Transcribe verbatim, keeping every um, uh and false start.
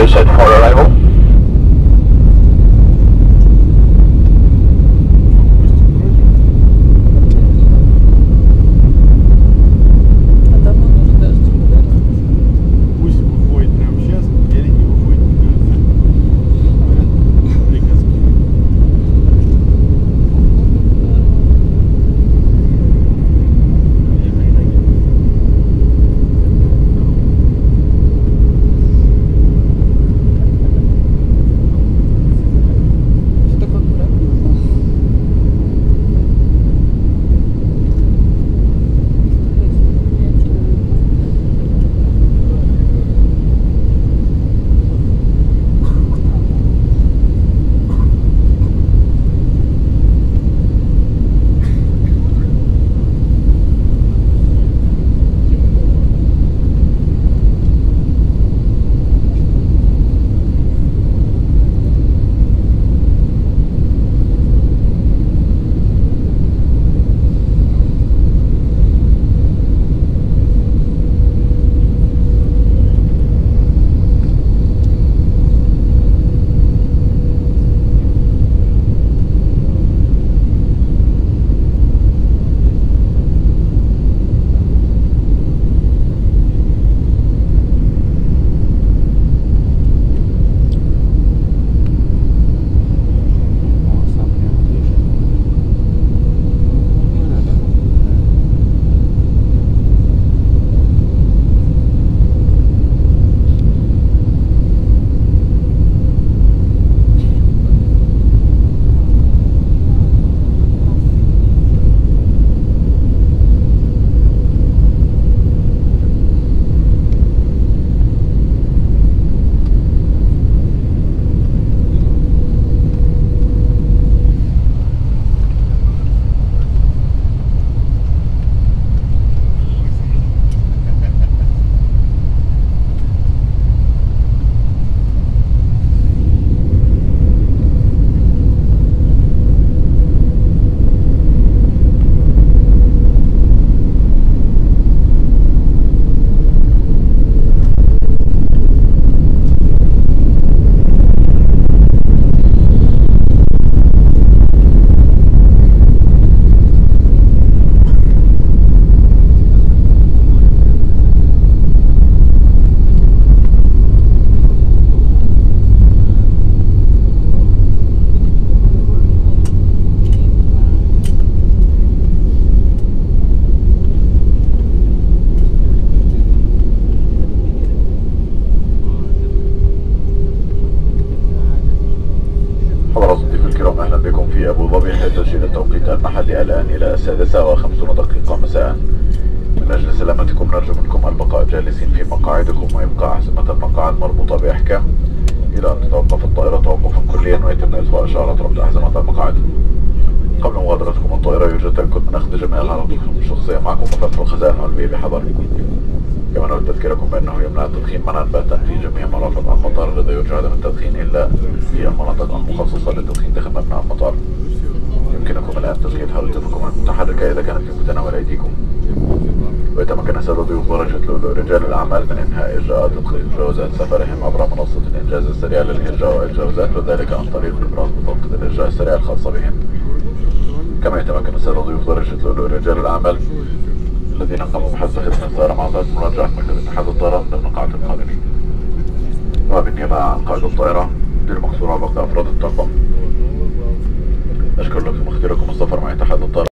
Station for arrival. في أبو ظبي حيث تسجيل التوقيت المحلي الآن إلى السادسة وخمسون دقيقة مساء. من أجل سلامتكم نرجو منكم البقاء جالسين في مقاعدكم وإبقاء حزمة المقاعد مربوطة بإحكام إلى أن تتوقف الطائرة توقفا كليا ويتم إطفاء إشارة ربط أحزمة المقاعد. قبل مغادرتكم الطائرة يرجى التأكد من أخذ جميع الهرطكم الشخصية معكم وفتح الخزائن العلوية بحذركم. كما نود تذكيركم بأنه يمنع التدخين منعا باتا في جميع مرافق المطار الذي يرجى عدم التدخين إلا في المناطق المخصصة للتدخين داخل مبنى المطار. يمكنكم الآن تسجيل هواتفكم المتحركة إذا كانت في متناول أيديكم. ويتمكن السادة ضيوف درجة لؤلؤ رجال الأعمال من إنهاء إجراءات تدخين جوازات سفرهم عبر منصة الإنجاز السريع للإرجاء والجوازات وذلك عن طريق الإبراز بطاقة الإرجاء السريع الخاصة بهم. كما يتمكن السادة ضيوف درجة لؤلؤ رجال الأعمال الذين قاموا بحجز خدمة الطائرة مع ذات مراجعة مركز اتحاد الطيران ضمن قاعة القادمين. وبالنيابة عن قائد الطائرة للمقصورة وباقي أفراد الطاقم، أشكر لكم اختياركم السفر مع اتحاد الطيران.